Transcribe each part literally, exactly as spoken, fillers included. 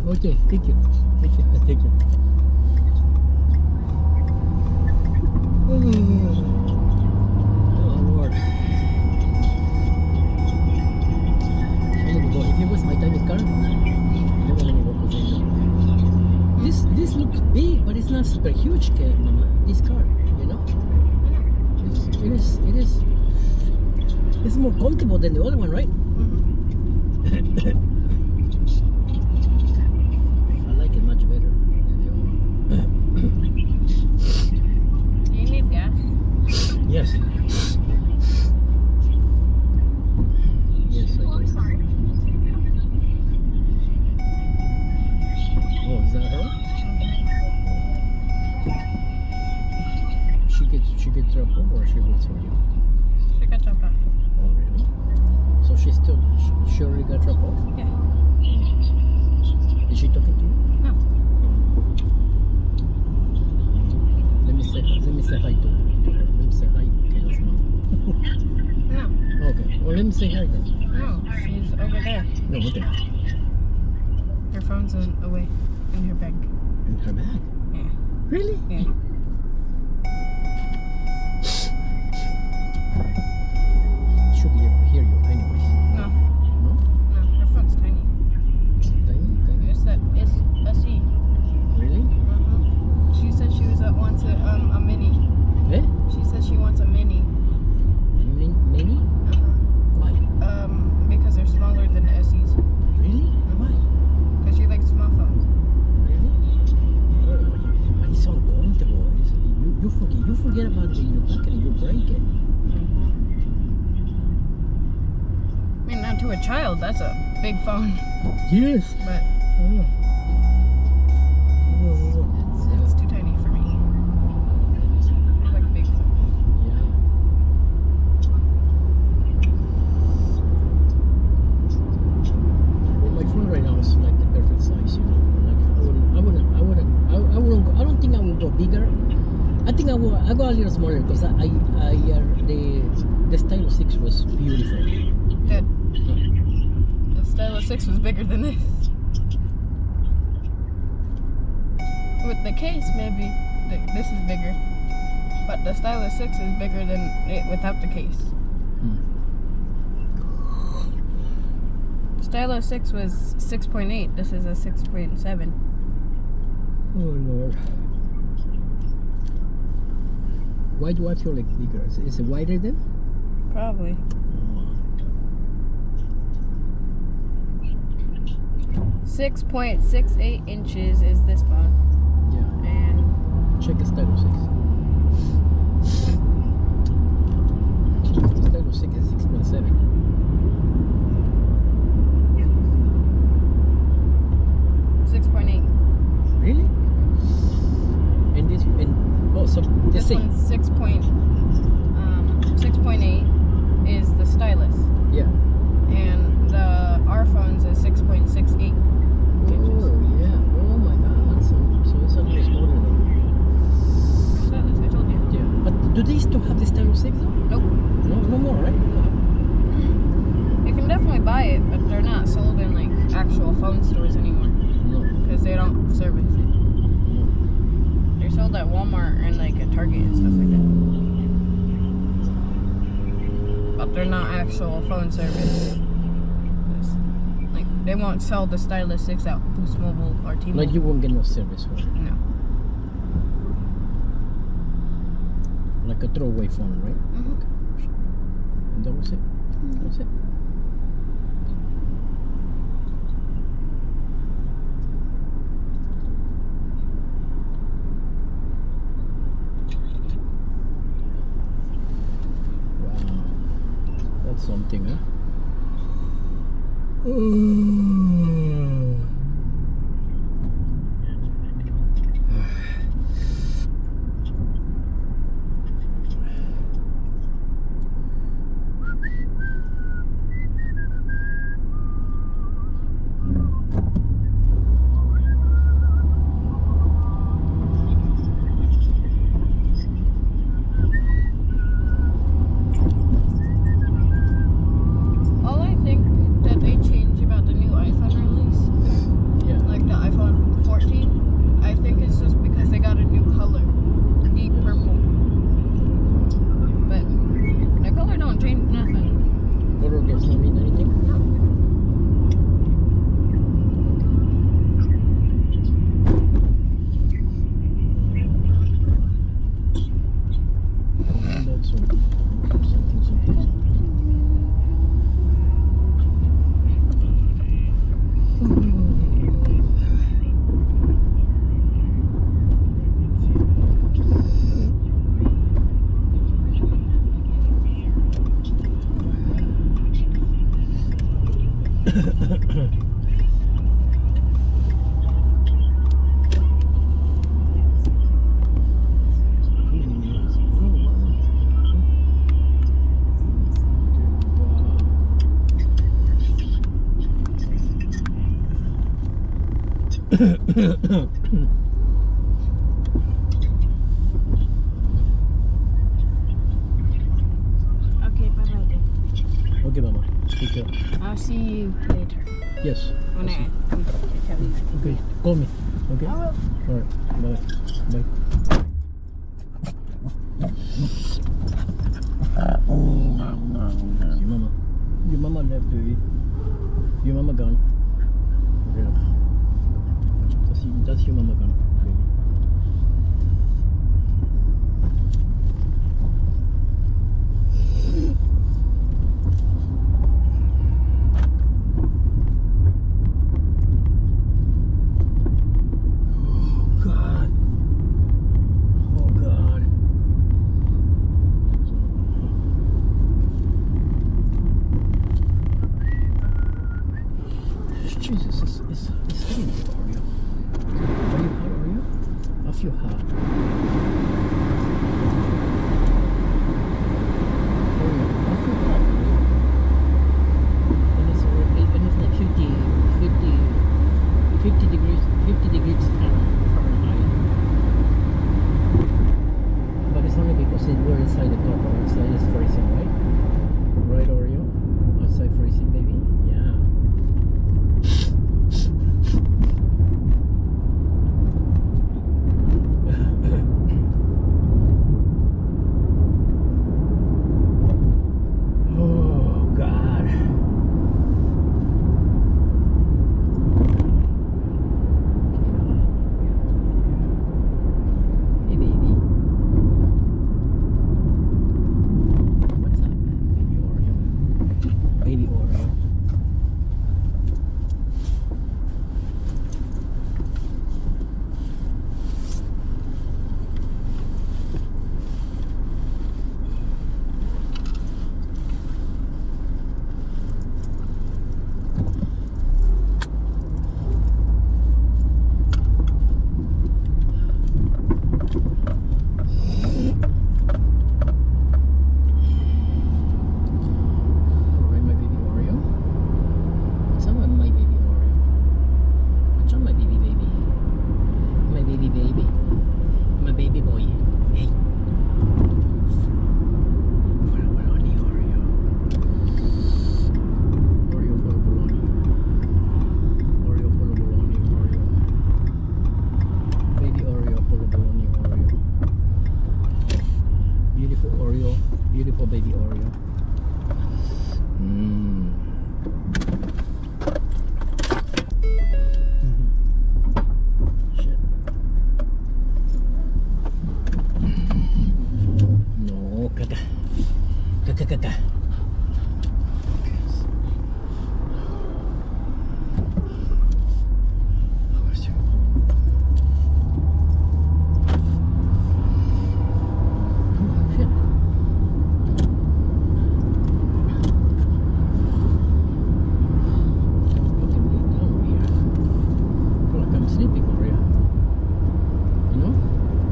Okay, thank you. Thank you. Thank you. Oh, Lord. If it was my type of car, never gonna go to This this looks big, but it's not super huge, Mama. This car, you know. It's, it is. It is. It's more comfortable than the other one, right? Mm-hmm. I like it much better than the other one. Do you need gas? Yes. Yes, I do. Oh, is that her? She gets she gets dropped off, or she waits for you? She got dropped off. Oh, really? So she still she, she already got dropped off? Yeah. Is she talking to you? No. Let me say let me say hi to, to her. Let me say hi, Kayla's mom. No. Okay. Well, let me say hi then. No, she's over there. No, okay. Her phone's in, away in her bag. In her bag? Yeah. Really? Yeah. Should be able to hear you anyways. No. No? No, her phone's tiny. Tiny? Tiny? It's that it's S E. Really? Uh-huh. She said she was at wants a um a mini. Eh? She said she wants a mini. Min mini? Uh-huh. Why? Um, because they're smaller than the S Es. Really? Why? Because she likes small phones. Really? Oh, but it's so uncomfortable. It's, you, you forget you forget about it in your pocket and you break it. I mean, not to a child. That's a big phone. Yes. But Oh. Oh. it's, it's too tiny for me. I like big phones. Yeah. Well, my phone right now is like the perfect size, you know. Like I wouldn't, I wouldn't, I wouldn't, I, I wouldn't. Go, I don't think I would go bigger. I think I will. I go a little smaller because I, I, I uh, the the Stylus six was beautiful. Good. The Stylus six was bigger than this. With the case, maybe th this is bigger. But the Stylus six is bigger than it without the case. Hmm. Stylus six was six point eight. This is a six point seven. Oh Lord. Why do I feel like bigger? Is, is it wider then? Probably. six point six eight inches is this phone. Yeah. And Check the Stylus six. Stylus six is six point seven. six point eight. Really? And this and oh, so the This same. one's six point um six point eight is the Stylus. Yeah. And the our phones is six point six eight inches. Oh yeah. Oh my God. So so it's a little smaller than. Stylus, I told you. Yeah. But do they still have the Stylus six though? Nope. No, no more, right? You can definitely buy it, but they're not sold in like actual phone stores anymore No. because they don't service it. No. They're sold at Walmart and like at Target and stuff like that. But they're not actual phone service. It's- Like they won't sell the Stylus six at Boost Mobile or T-Mobile. Like you won't get no service for it. No. Like a throwaway phone, right? Mm-hmm. And that was it. That was it. Wow. That's something, huh? All I think that they change about the new iPhone Okay, bye bye then. Okay, Mama. Take care. I'll see you later. Yes. When I'll I, see. I tell you. Okay. Call me. Okay. I will. All right. Bye. Bye. Your mama. Your mama left, baby. Your mama gone. Okay. That's, that's your mama gone, baby. Jesus, it's, it's, it's hitting you, Oreo. Are you hot, Oreo? I feel hot. Oreo, I feel hot, Oreo. And it's, already- and it's like fifty, fifty, fifty degrees, fifty degrees Fahrenheit. But it's only because we're inside the car, but outside it's freezing, right? Right, Oreo? Outside freezing, baby? Yeah. Beautiful baby Oreo. Mm. Shit. No, caca. Caca, caca. Sleeping, Maria. You know?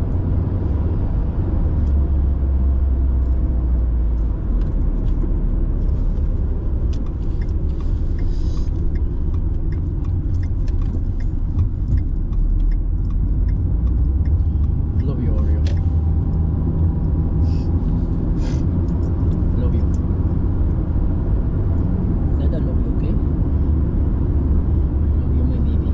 Love you, Oreo. Love you. Dada, love you, okay? Love you, my baby.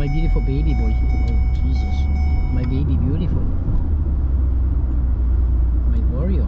my beautiful baby boy. Oh, Jesus. My baby beautiful. My Oreo.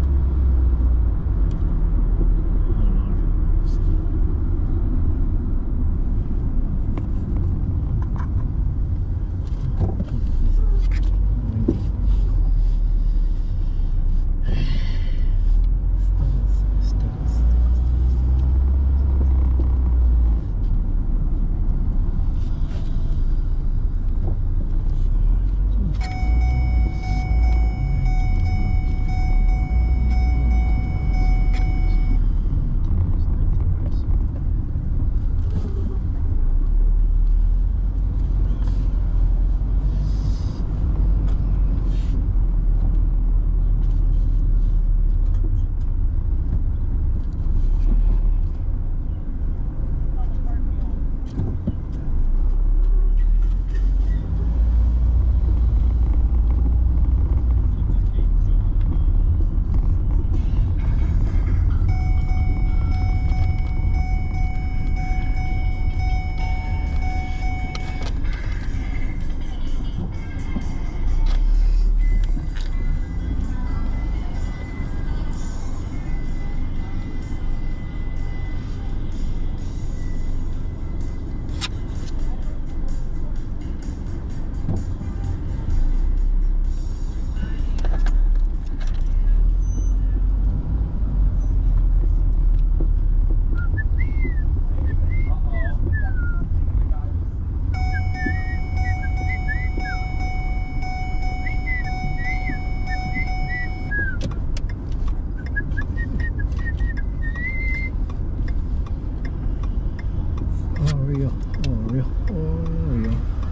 Oreo, Oreo, Oreo.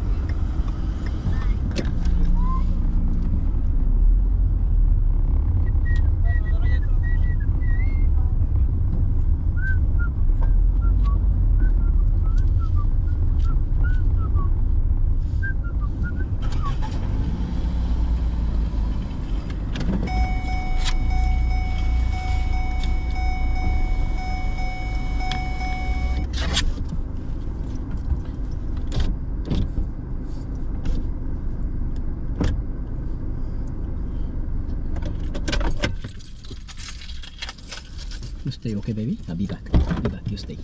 You stay, okay, baby? I'll be back. I'll be back. You stay.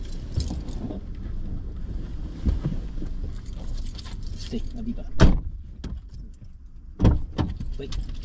Stay. I'll be back. Wait.